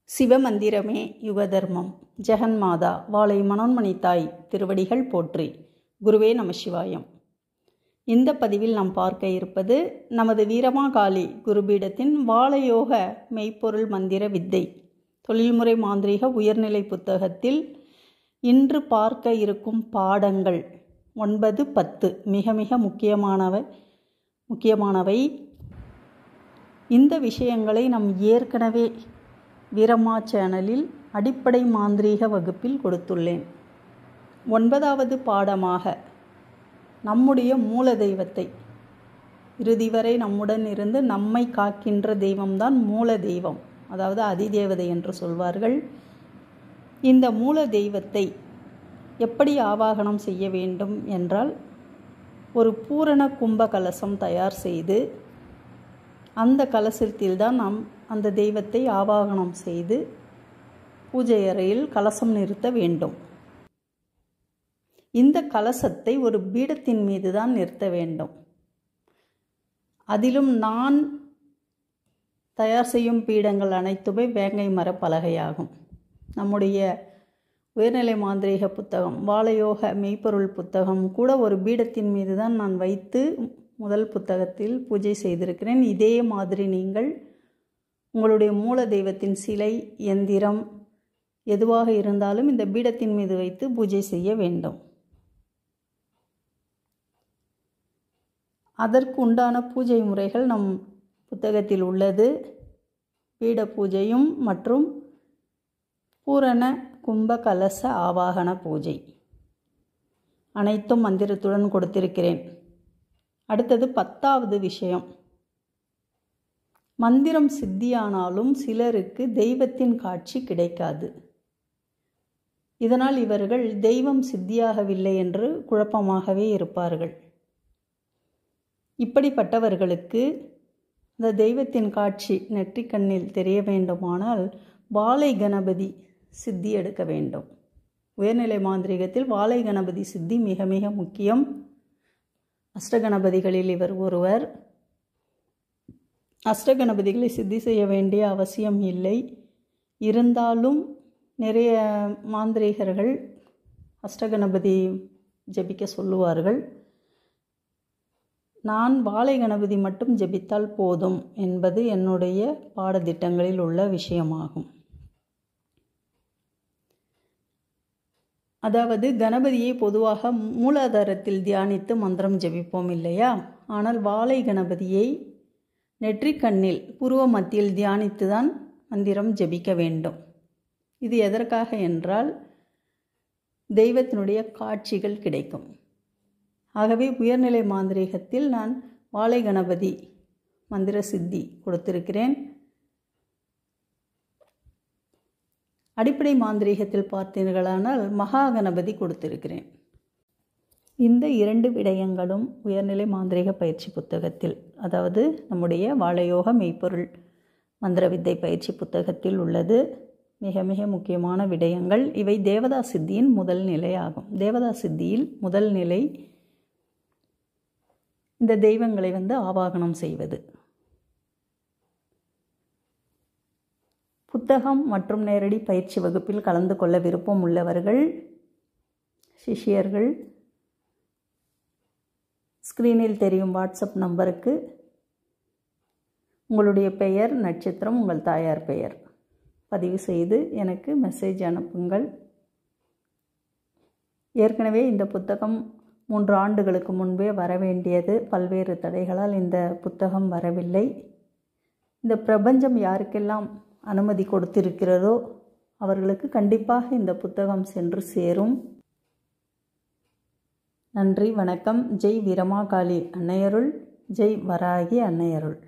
சிவமந்திரமே யுகதர்மம். ஜெகன்மாதா வாளை மனோன்மணி தாய் திருவடிகள் போற்றி. குருவே நமசிவாயம். இந்த பதிவில் நாம் பார்க்க இருப்பது நமது வீரமாகாளி குருபீடத்தின் வாளயோக மெய்ப்பொருள் மந்திர வித்தை தொழில்முறை மாந்திரீக உயர்நிலை புத்தகத்தில் இன்று பார்க்க இருக்கும் பாடங்கள் 9, 10 மிக மிக முக்கியமானவை. இந்த விஷயங்களை நாம் ஏற்கனவே வீரமா சேனலில் அடிப்படை மாந்திரீக வகுப்பில் கொடுத்துள்ளேன். 9வது பாடமாக நம்முடைய மூல தெய்வத்தை, இறுதி வரை நம்முடன் இருந்து நம்மை காக்கின்ற தெய்வம்தான் மூல தெய்வம், அதாவது அதிதேவதை என்று சொல்வார்கள். இந்த மூல தெய்வத்தை எப்படி ஆவாகனம் செய்ய வேண்டும் என்றால், ஒரு பூரண கும்ப கலசம் தயார் செய்து அந்த கலசத்தில்தான் நாம் அந்த தெய்வத்தை ஆவாகனம் செய்து பூஜை அறையில் கலசம் நிறுத்த வேண்டும். இந்த கலசத்தை ஒரு பீடத்தின் மீது தான் நிறுத்த வேண்டும். அதிலும் நான் தயார் செய்யும் பீடங்கள் அனைத்துமே வேங்கை மர பலகையாகும். நம்முடைய உயர்நிலை மாந்திரீக புத்தகம் வாளயோக மெய்ப்பொருள் புத்தகம் கூட ஒரு பீடத்தின் மீது தான் நான் வைத்து முதல் புத்தகத்தில் பூஜை செய்திருக்கிறேன். இதே மாதிரி நீங்கள் உங்களுடைய மூல தெய்வத்தின் சிலை, எந்திரம் எதுவாக இருந்தாலும் இந்த பீடத்தின் மீது வைத்து பூஜை செய்ய வேண்டும். அதற்கு உண்டான பூஜை முறைகள் நம் புத்தகத்தில் உள்ளது. பீட பூஜையும் மற்றும் பூரண கும்ப கலச ஆவாகன பூஜை அனைத்தும் மந்திரத்துடன் கொடுத்திருக்கிறேன். அடுத்தது 10வது விஷயம். மந்திரம் சித்தியானாலும் சிலருக்கு தெய்வத்தின் காட்சி கிடைக்காது. இதனால் இவர்கள் தெய்வம் சித்தியாகவில்லை என்று குழப்பமாகவே இருப்பார்கள். இப்படிப்பட்டவர்களுக்கு இந்த தெய்வத்தின் காட்சி நெற்றிக்கண்ணில் தெரிய வேண்டுமானால் வாளை கணபதி சித்தி எடுக்க வேண்டும். உயர்நிலை மாந்திரீகத்தில் வாளை கணபதி சித்தி மிக மிக முக்கியம். அஷ்டகணபதிகளில் இவர் ஒருவர். அஷ்டகணபதிகளை சித்தி செய்ய வேண்டிய அவசியம் இல்லை. இருந்தாலும் நிறைய மாந்திரீகர்கள் அஷ்டகணபதி ஜபிக்க சொல்லுவார்கள். நான் வாளை கணபதி மட்டும் ஜபித்தால் போதும் என்பது என்னுடைய பாடத்திட்டங்களில் உள்ள விஷயமாகும். அதாவது கணபதியை பொதுவாக மூலாதாரத்தில் தியானித்து மந்திரம் ஜபிப்போம் இல்லையா? ஆனால் வாளை கணபதியை நெற்றிக்கண்ணில் புருவ மத்தியில் தியானித்து தான் மந்திரம் ஜபிக்க வேண்டும். இது எதற்காக என்றால் தெய்வத்தினுடைய காட்சிகள் கிடைக்கும். ஆகவே உயர்நிலை மாந்திரீகத்தில் நான் வாளை கணபதி மந்திர சித்தி கொடுத்திருக்கிறேன். அடிப்படை மாந்திரீகத்தில் பார்த்தீர்களானால் மகா கணபதி கொடுத்திருக்கிறேன். இந்த 2 விடயங்களும் உயர்நிலை மாந்திரீக பயிற்சி புத்தகத்தில், அதாவது நம்முடைய வாளயோக மெய்ப்பொருள் மந்திர வித்தை பயிற்சி புத்தகத்தில் உள்ளது. மிக மிக முக்கியமான விடயங்கள் இவை. தேவதா சித்தியின் முதல் நிலை ஆகும். தேவதா சித்தியில் முதல் நிலை இந்த தெய்வங்களை ஆவாகனம் செய்வது. புத்தகம் மற்றும் நேரடி பயிற்சி வகுப்பில் கலந்து கொள்ள விருப்பம் உள்ளவர்கள், சிஷ்யர்கள், ஸ்கிரீனில் தெரியும் வாட்ஸ்அப் நம்பருக்கு உங்களுடைய பெயர், நட்சத்திரம், உங்கள் தாயார் பெயர் பதிவு செய்து எனக்கு மெசேஜ் அனுப்புங்கள். ஏற்கனவே இந்த புத்தகம் 3 ஆண்டுகளுக்கு முன்பே வர வேண்டியது. பல்வேறு தடைகளால் இந்த புத்தகம் வரவில்லை. இந்த பிரபஞ்சம் யாருக்கெல்லாம் அனுமதி கொடுத்திருக்கிறதோ அவர்களுக்கு கண்டிப்பாக இந்த புத்தகம் சென்று சேரும். நன்றி, வணக்கம். ஜெய் வீரமாகாளி அன்னையருள், ஜெய் வராகி அன்னையருள்.